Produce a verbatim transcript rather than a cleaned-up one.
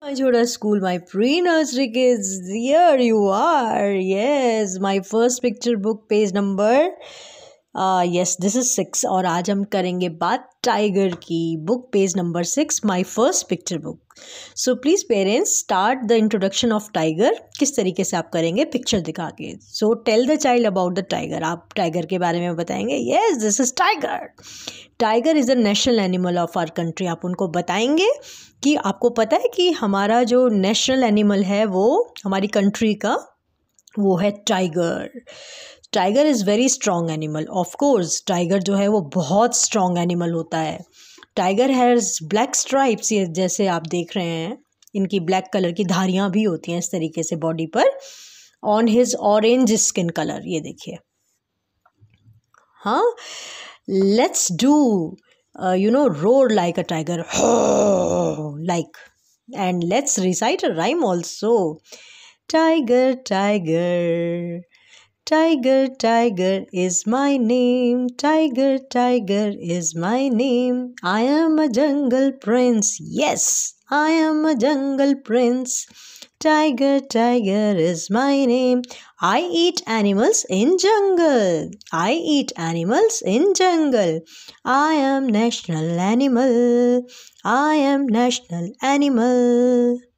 Joda School, my pre-nursery kids. Here you are. Yes, my first picture book, page number. Yes this is six और आज हम करेंगे बात tiger की. Book page number six, my first picture book. So please parents start the introduction of tiger. किस तरीके से आप करेंगे पिक्चर दिखा के. So tell the child about the tiger. आप टाइगर के बारे में बताएंगे. Yes this is tiger. Tiger is the national animal of our country. आप उनको बताएंगे कि आपको पता है कि हमारा जो नेशनल एनिमल है वो हमारी कंट्री का वो है tiger. Tiger is very strong animal. Of course tiger जो है वो बहुत स्ट्रॉन्ग एनिमल होता है. Tiger has black stripes. ये जैसे आप देख रहे हैं इनकी ब्लैक कलर की धारियाँ भी होती हैं इस तरीके से बॉडी पर. On his orange skin colour. ये देखिए. हाँ, let's do you know roar like a tiger like. And let's recite a rhyme also. Tiger, tiger, tiger, tiger is my name. Tiger, tiger is my name. I am a jungle prince. Yes, I am a jungle prince. Tiger, tiger is my name. I eat animals in jungle. I eat animals in jungle. I am national animal. I am national animal.